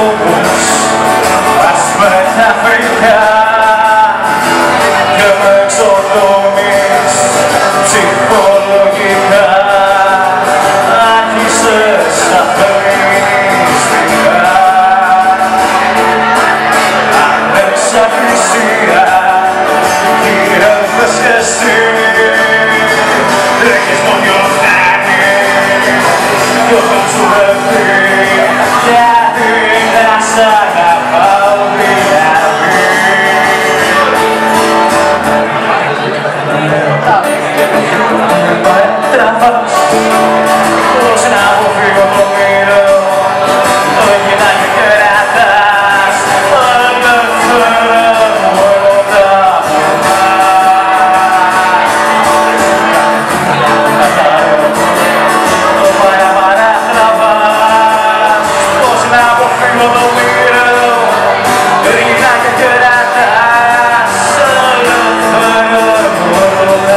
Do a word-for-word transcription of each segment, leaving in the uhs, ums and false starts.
ανθρώπους ας μεταφρικά και με εξοδόμεις ψυχολογικά άρχισες αφενιστικά ανεξαρτησία γύρευες κι εσύ έχεις το διορθάνει κι όταν σου ρεύει γιατί να σ' αγαπάω δηλαδή. Τραβάς πώς να αποφύγω το μύρο όχι να με κρατάς ελεύθερα μόνο τα το παραπαρά τραβάς πώς να αποφύγω το μύρο όχι να με κρατάς ελεύθερα μόνο τα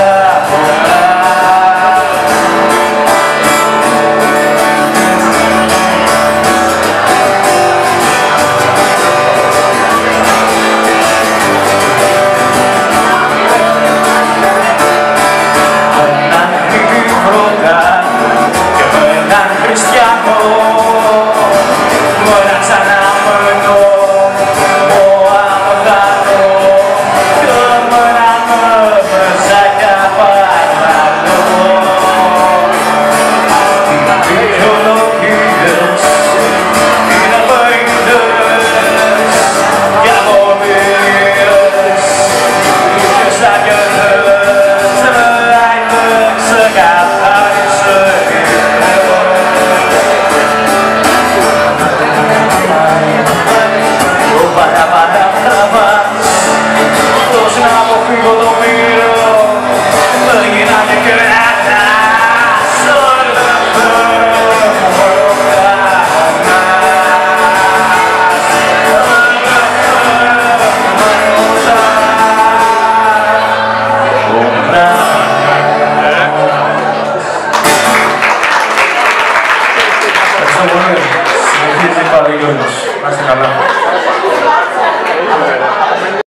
Συνεχίζει πάλι Γιώργος. Να είστε καλά.